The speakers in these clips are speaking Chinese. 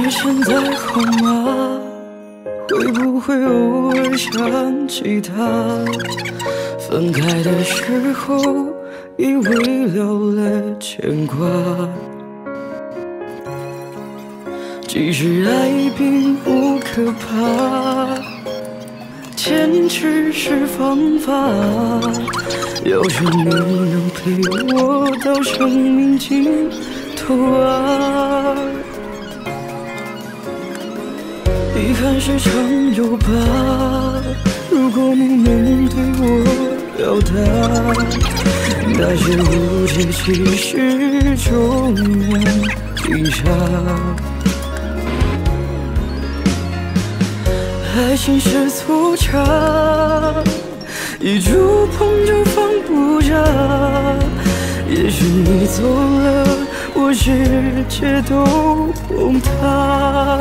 你现在好吗？会不会偶尔想起他？分开的时候，以为了了牵挂。其实爱并不可怕，坚持是方法。要是你能陪我到生命尽头啊！遗憾是常有吧，如果你能对我表达，那些误解其实就能停下。爱情是粗茶，一触碰就放不下。也许你走了，我世界都崩塌。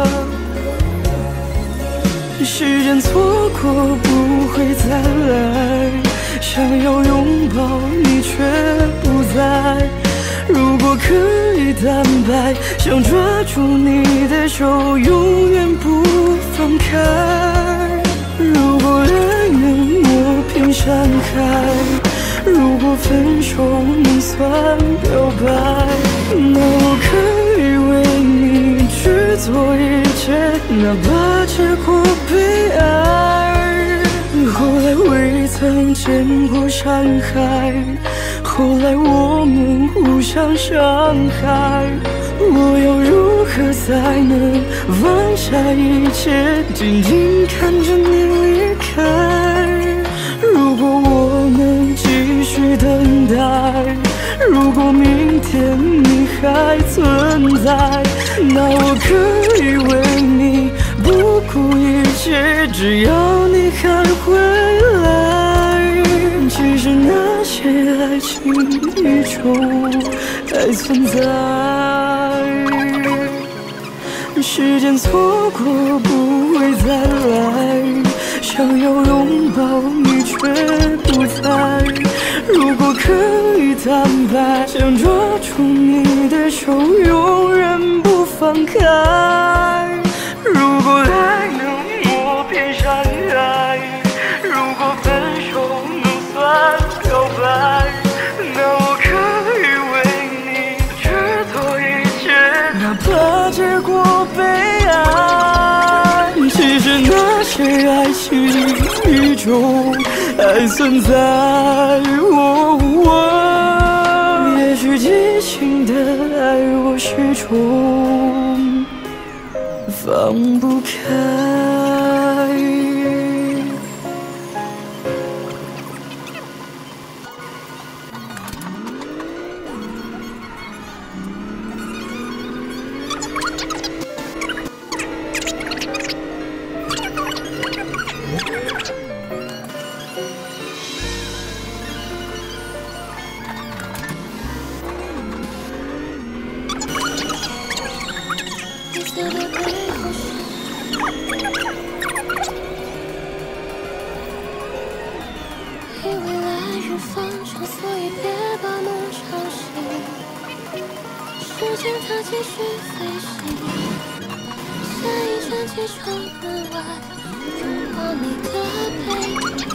时间错过不会再来，想要拥抱你却不在。如果可以坦白，想抓住你的手，永远不放开。如果爱能磨平山海，如果分手能算表白，那我可以为你去做一切，哪怕结果悲哀。后来未曾见过山海，后来我们互相伤害，我要如何才能放下一切，静静看着你离开？如果我能继续等待，如果明天你还存在，那我可以为你不顾一切，只要你还回来。其实那些爱情依旧还存在，时间错过不会再来，想要拥抱你却不在。如果可以坦白，想抓住你的手，永远不放开。如果爱能磨平山海，如果分手能算表白，那我可以为你去做一切，哪怕结果悲哀。其实那些爱情依旧还存在，也许激情的爱我始终放不开。 时间它继续飞行，下一站机场门外，拥抱你的背影。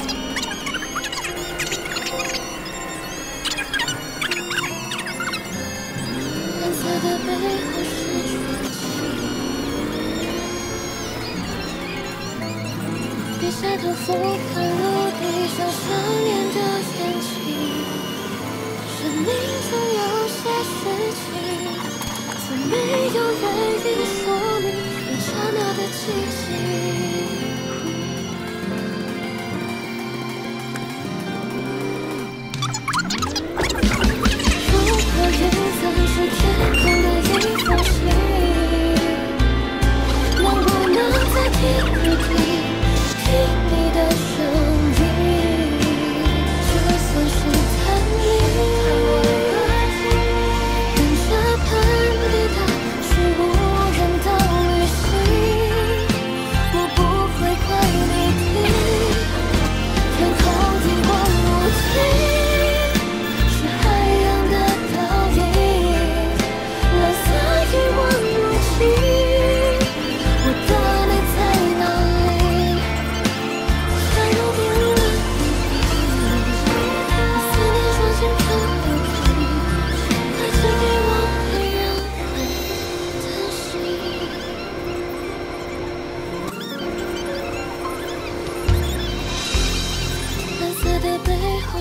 蓝色的背后是吹气，低下头俯瞰陆地上想念的天气。生命中有些事情，从没有原因说明一刹那的奇迹。如果缘分是天空的一封信，让我能在听一听，听你的声音，就算是探秘。去无人的旅行，我不会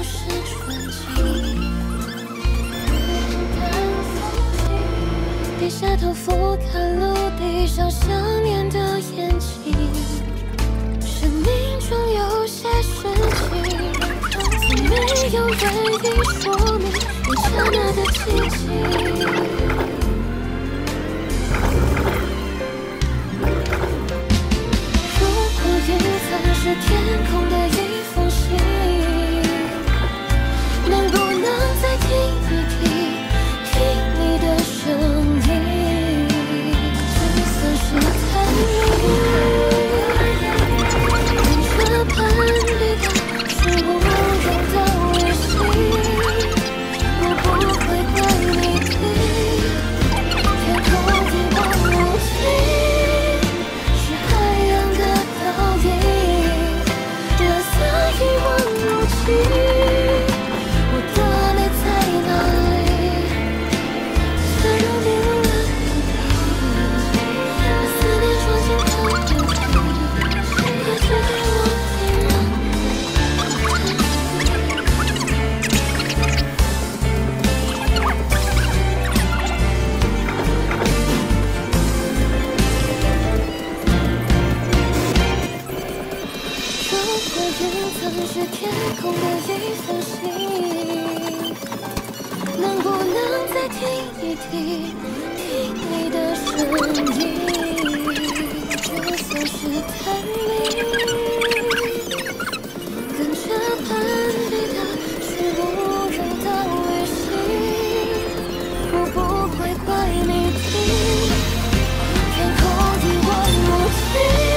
是传奇。低下头俯瞰陆地上想念的眼睛，生命中有些事情，从没有原因说明一刹那的奇迹。如果云层是天空的一封信，能不能再听一听，听你的声音，就算是探秘。看着攀比的是无用的微信，我不会怪你听，天空一望无际，是海洋的倒影，垃圾一望无际。是天空的一封信，能不能再听一听，听你的声音，就算是探秘，跟着攀比的是无用的微信，我不会怪你听，天空一望无际。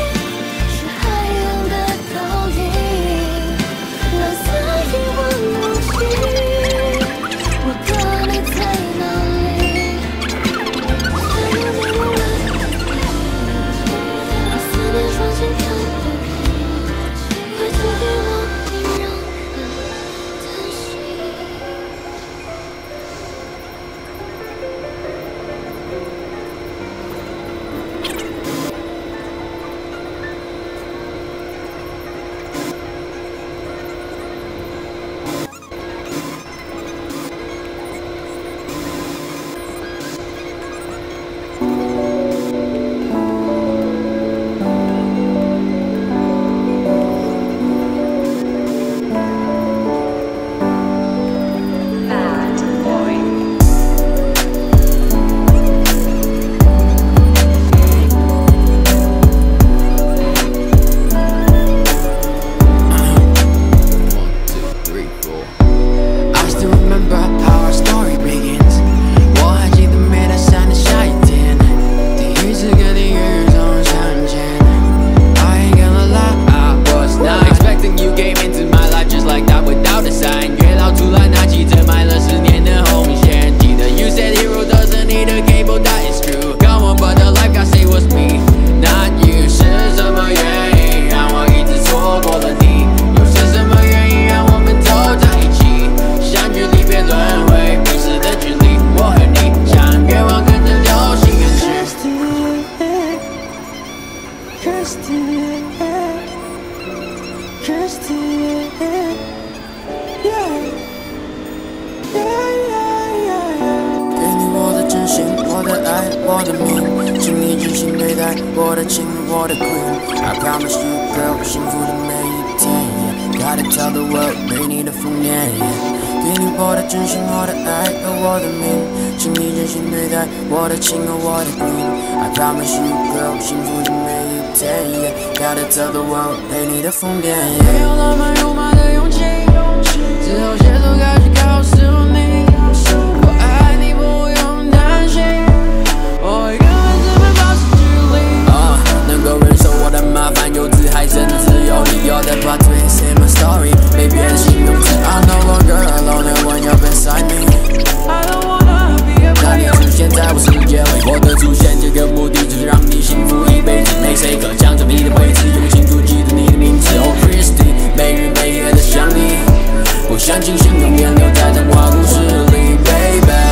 我的命，请你真心对待我的情，我的 queen。I promise you, girl， 幸福的每一天。Gotta tell the world， 对你的奉念。给你我的真心，我的爱和我的命，请你真心对待我的情和我的 queen。I promise you, girl， 幸福的每一天。Gotta tell the world， 对你的奉念。没有浪漫肉麻的勇气，只好携手开始告诉你，我爱你不用担心。我会跟孩子们保持距离，能够忍受我的麻烦，有自嗨甚至有理由的把 twist in my story， 被别人形容成 I'm no longer alone and one you're beside me。I don't wanna be a player。当你出现在我世界里，我的出现这个目的就是让你幸福一辈子。没谁可抢走你的位置，用心记住你的名字。Oh Christy， 每日每夜的想你，我像星星永远留在童话故事里 ，baby。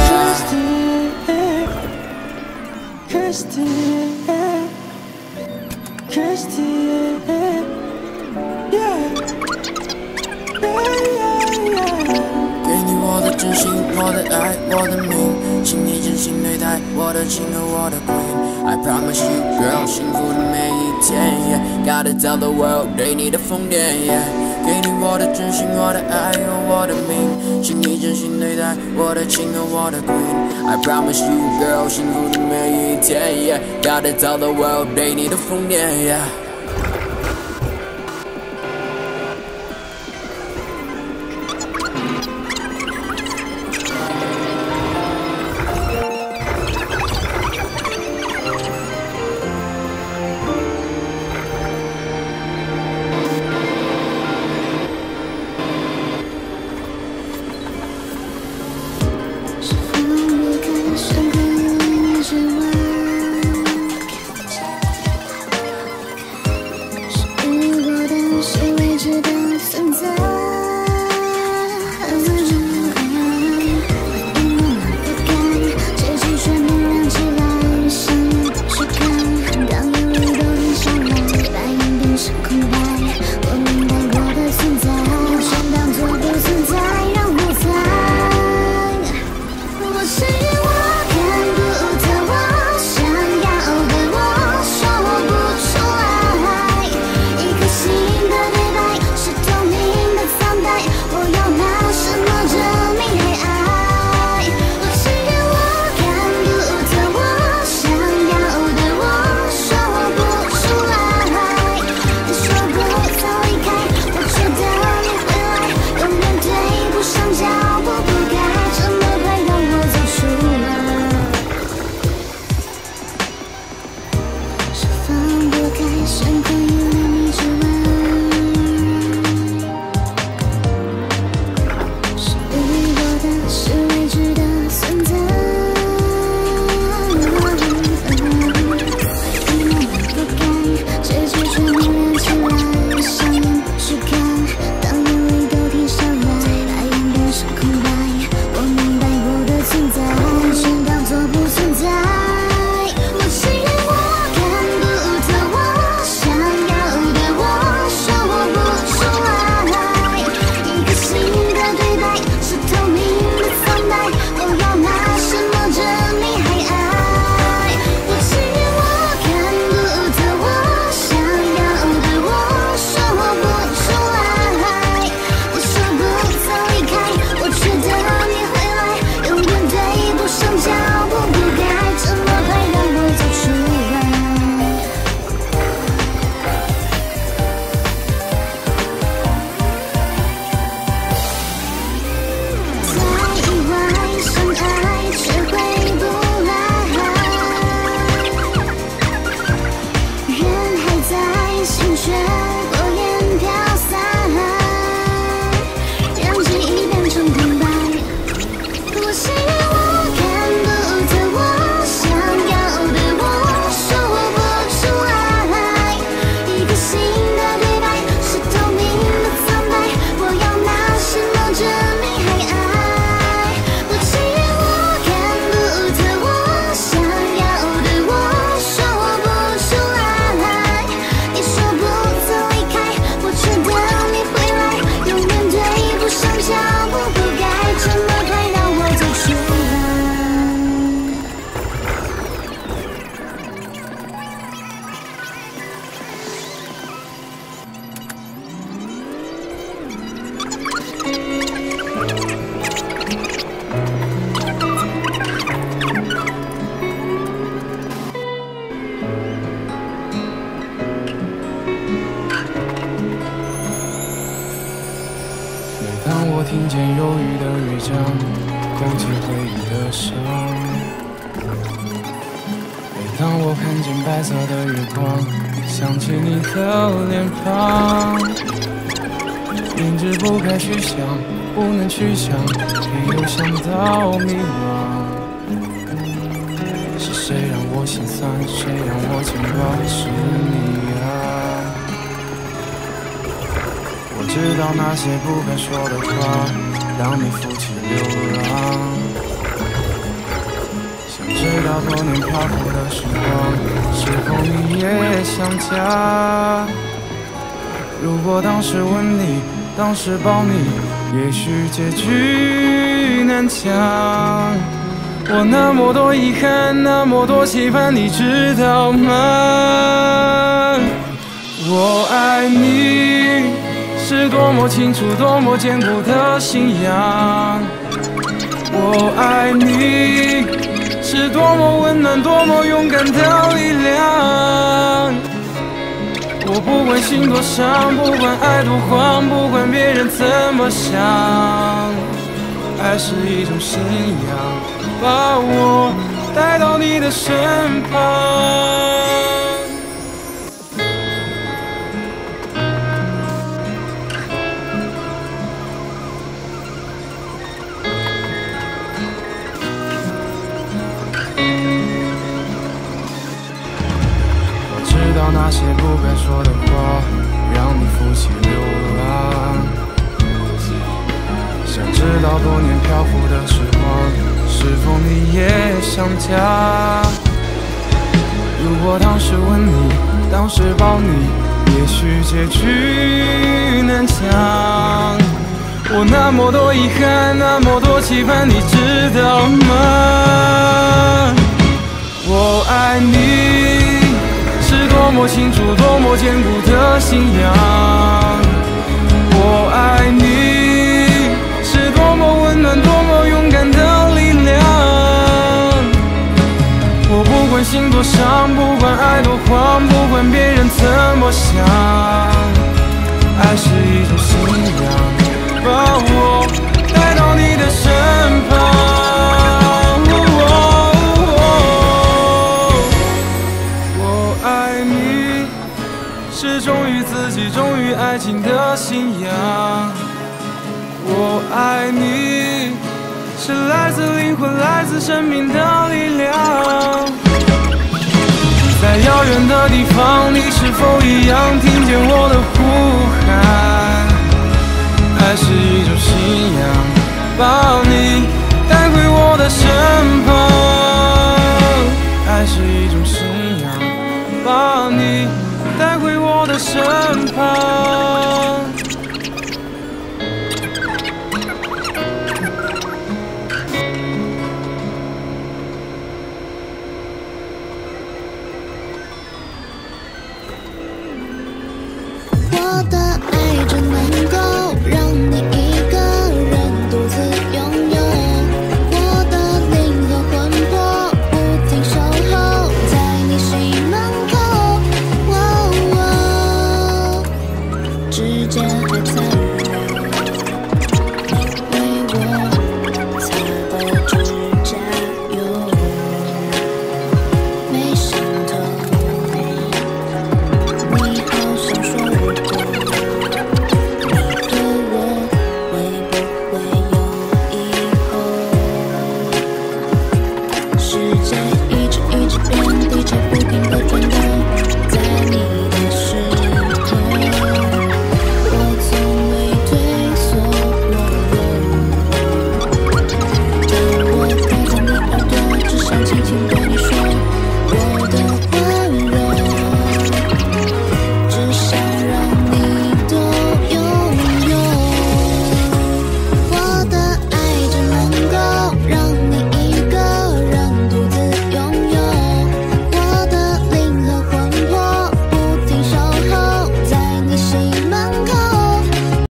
Christy, Christy, yeah, yeah, yeah. 我的真心，我的爱，我的命，请你真心对待我的情和我的 queen。I promise you, girl， 幸福的每一天 ，Yeah，gotta tell the world， 对你的疯癫 ，Yeah， 给你我的真心，我的爱和我的命，请你真心对待我的情和我的 queen。I promise you, girl， 幸福的每一天 ，Yeah，gotta tell the world， 对你的疯癫 ，Yeah。 当我听见忧郁的乐章，勾起回忆的伤。每当我看见白色的月光，想起你的脸庞。明知不该去想，不能去想，却又想到迷茫。是谁让我心酸？谁让我牵挂？是你啊！我知道那些不该说的话，让你负气流浪。想知道多年漂泊的时光，是否你也想家？如果当时吻你，当时抱你， 也许结局难讲。我那么多遗憾，那么多期盼，你知道吗？我爱你是多么清楚，多么坚固的信仰。我爱你是多么温暖，多么勇敢的力量。我不管心多伤，不管爱多慌，不管别人怎么想，爱是一种信仰，把我带到你的身旁。知道那些不该说的话，让你负气流浪。想知道多年漂浮的时光，是否你也想家？如果当时吻你，当时抱你，也许结局难讲。我那么多遗憾，那么多期盼，你知道吗？我爱你是多么清楚，多么坚固的信仰。我爱你是多么温暖，多么勇敢的力量。我不管心多伤，不管爱多慌，不管别人怎么想，爱是一种信仰，把我带到你的身旁。是忠于自己，忠于爱情的信仰。我爱你，是来自灵魂，来自生命的力量。在遥远的地方，你是否一样听见我的呼喊？爱是一种信仰，把你带回我的身旁。爱是一种信仰，把你带回我的身旁。 我的爱只能够让你一个人独自拥有，我的灵和魂魄不停守候在你心门口。指尖还在